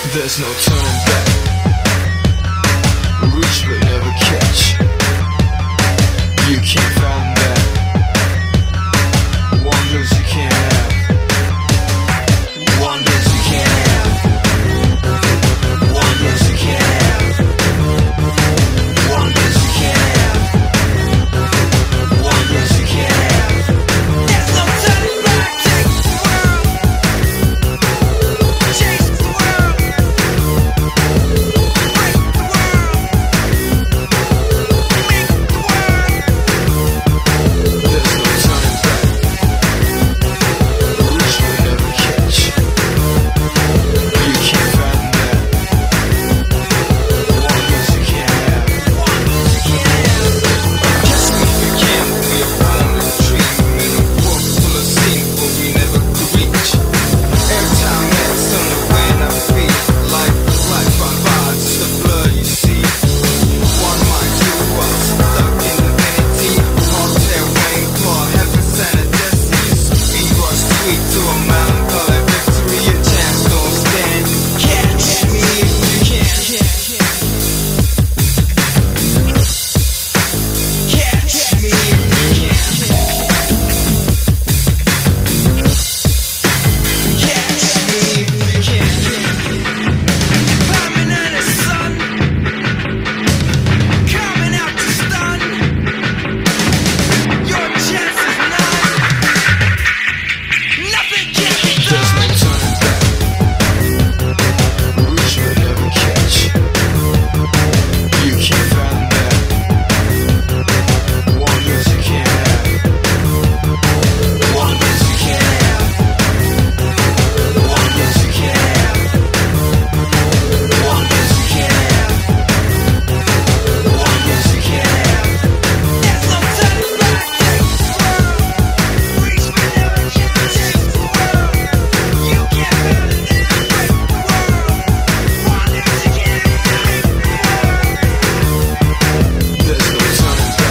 There's no turning back. Reach but never catch. You can't find that. Wonders you can't have. Wonders you can't have. Wonders you can't have. Wonders you can't have. Wonders you can't have. There's no turning back. Take the world. Chase the world. Break the world. Make the world. There's no turning back. Reach but never catch. You can't find that. Wonders you can't have. Wonders you can't have. Guess we began to be a boundless dream in a world full of sin but we never could reach. Every time that's on the wind I feel like my vibes is the blood you see. One mind, two hearts, stuck in divinity. Hotel rain, claw, heaven, Santa, destiny. Speed rush sweet to a melancholy victory. A chance don't stand. Catch me if you can. Catch me if you can. Catch me if you can. Climbing out the sun. Coming out to stun. Your chance is none. Nothing can be There's no done. turning back. Reach but never catch. You can't find that. Wonders you can't have. Wonders you can't have. Wonders you can't have. Wonders you can't have. Wonders you can't have. There's no turning back. Take the world. Reach but never catch. Take the world. You can't build it and break the world. Wonders you can't have. There's no turning back.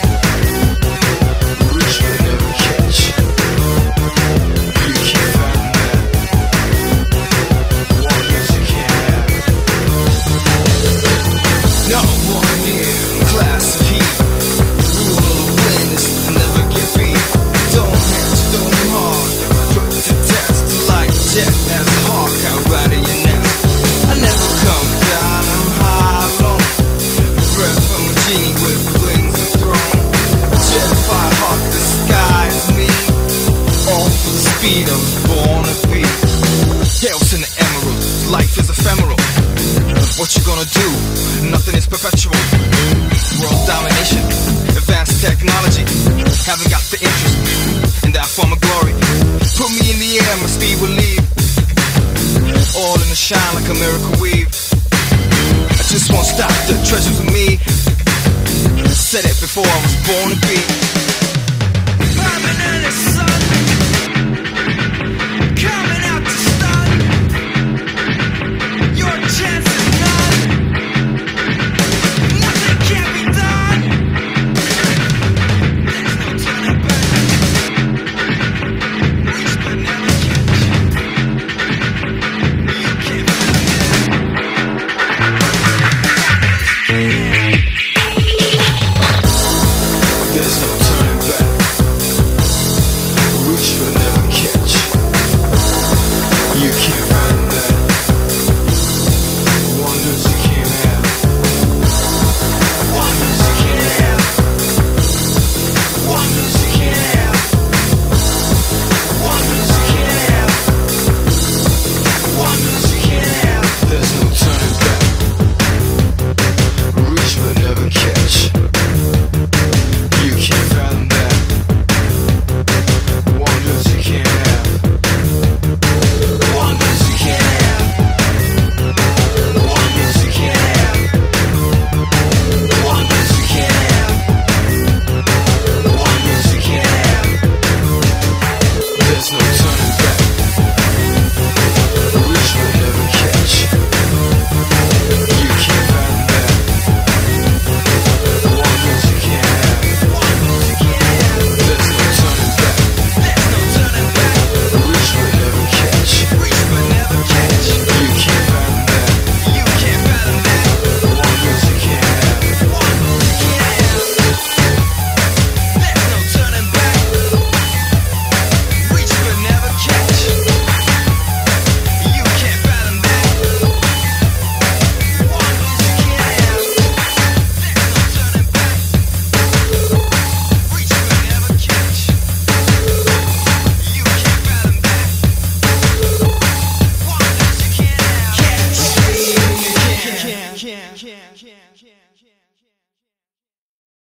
Reach but never catch. You can't find that. Wonders you can't have. No one here, class of heat. Rule of awareness, never get beat. Don't hit, don't hard. Put to test like jet as a hawk out right of your nest. I never come down, I'm high alone. Breath from a genie with wings and throne. Jet fire hawk, the sky is me. All for the speed I was born to be. Hell's in the emerald, life is ephemeral. What you gonna do? Nothing is perpetual. World domination, advanced technology. Haven't got the interest in that form of glory. Put me in the air, my speed will leave. All in the shine like a miracle weave. I just won't stop, the treasures of me. Said it before I was born to be. Climbing out the sun.